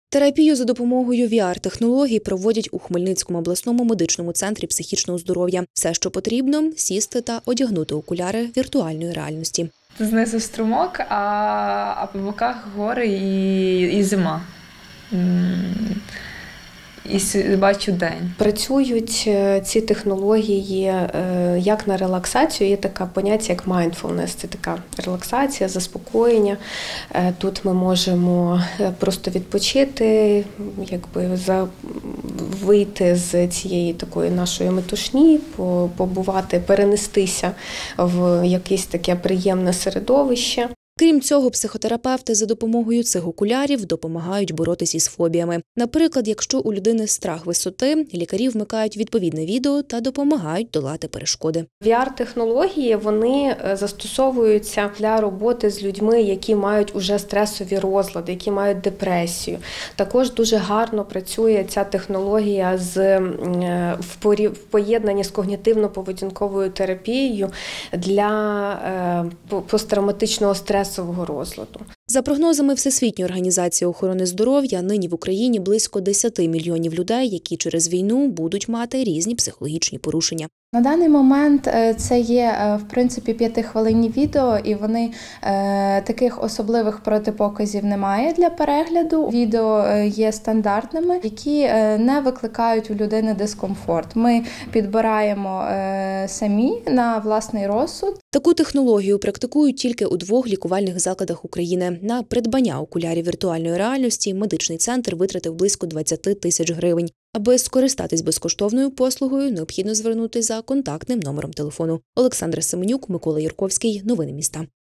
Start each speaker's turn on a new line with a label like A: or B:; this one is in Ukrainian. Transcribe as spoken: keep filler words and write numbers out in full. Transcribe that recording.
A: Терапію за допомогою ві ар-технологій проводять у Хмельницькому обласному медичному центрі психічного здоров'я. Все, що потрібно – сісти та одягнути окуляри віртуальної реальності.
B: Знизу струмок, а, а по боках гори і, і зима. І бачу день.
C: Працюють ці технології як на релаксацію, є таке поняття як mindfulness, це така релаксація, заспокоєння. Тут ми можемо просто відпочити, якби за вийти з цієї такої нашої метушні, побувати, перенестися в якесь таке приємне середовище.
A: Крім цього, психотерапевти за допомогою цих окулярів допомагають боротися із фобіями. Наприклад, якщо у людини страх висоти, лікарі вмикають відповідне відео та допомагають долати перешкоди.
C: ві ар-технології, вони застосовуються для роботи з людьми, які мають уже стресові розлади, які мають депресію. Також дуже гарно працює ця технологія з, в поєднанні з когнітивно-поведінковою терапією для посттравматичного стресу. розладу.
A: За прогнозами Всесвітньої організації охорони здоров'я, нині в Україні близько десяти мільйонів людей, які через війну будуть мати різні психологічні порушення.
D: На даний момент це є, в принципі, п'ятихвилинні відео, і вони таких особливих протипоказів немає для перегляду. Відео є стандартними, які не викликають у людини дискомфорт. Ми підбираємо самі на власний розсуд.
A: Таку технологію практикують тільки у двох лікувальних закладах України. На придбання окулярів віртуальної реальності медичний центр витратив близько двадцять тисяч гривень. Аби скористатись безкоштовною послугою, необхідно звернутися за контактним номером телефону. Олександра Семенюк, Микола Юрковський. Новини міста.